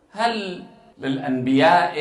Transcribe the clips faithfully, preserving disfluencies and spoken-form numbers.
هل للأنبياء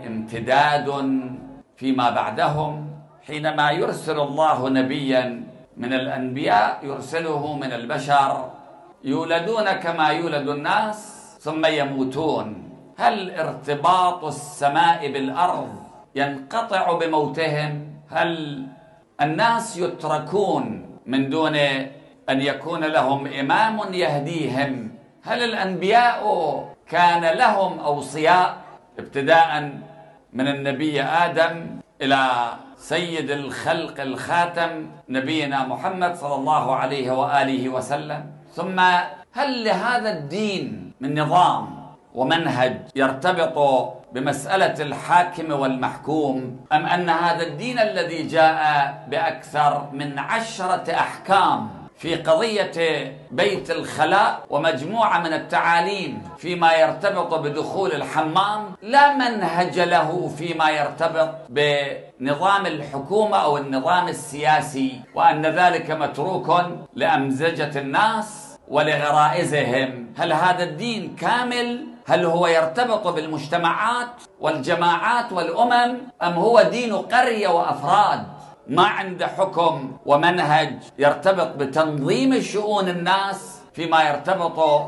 امتداد فيما بعدهم؟ حينما يرسل الله نبيا من الأنبياء يرسله من البشر، يولدون كما يولد الناس ثم يموتون. هل ارتباط السماء بالأرض ينقطع بموتهم؟ هل الناس يتركون من دون أن يكون لهم إمام يهديهم؟ هل الأنبياء كان لهم أوصياء ابتداء من النبي آدم إلى سيد الخلق الخاتم نبينا محمد صلى الله عليه وآله وسلم؟ ثم هل لهذا الدين من نظام ومنهج يرتبط بمسألة الحاكم والمحكوم، أم أن هذا الدين الذي جاء بأكثر من عشرة أحكام في قضية بيت الخلاء ومجموعة من التعاليم فيما يرتبط بدخول الحمام لا منهج له فيما يرتبط بنظام الحكومة أو النظام السياسي، وأن ذلك متروك لأمزجة الناس ولغرائزهم؟ هل هذا الدين كامل؟ هل هو يرتبط بالمجتمعات والجماعات والأمم، أم هو دين قرية وأفراد ما عنده حكم ومنهج يرتبط بتنظيم شؤون الناس فيما يرتبط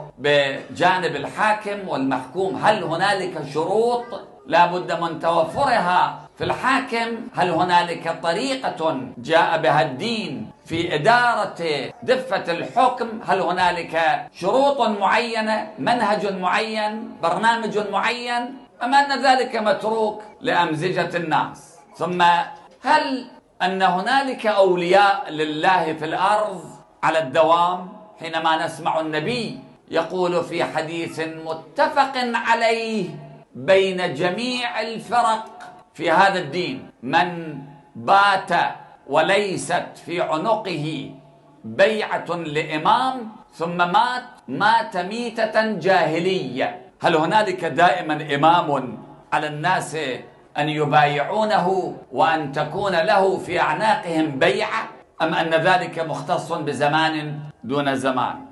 بجانب الحاكم والمحكوم؟ هل هنالك شروط لا بد من توفرها في الحاكم؟ هل هنالك طريقة جاء بها الدين في إدارة دفة الحكم؟ هل هنالك شروط معينة، منهج معين، برنامج معين، أم أن ذلك متروك لأمزجة الناس؟ ثم هل أن هنالك أولياء لله في الأرض على الدوام؟ حينما نسمع النبي يقول في حديث متفق عليه بين جميع الفرق في هذا الدين: من بات وليست في عنقه بيعة لإمام ثم مات مات ميتة جاهلية. هل هنالك دائما إمام على الناس أن يبايعونه وأن تكون له في أعناقهم بيعة، أم أن ذلك مختص بزمان دون زمان؟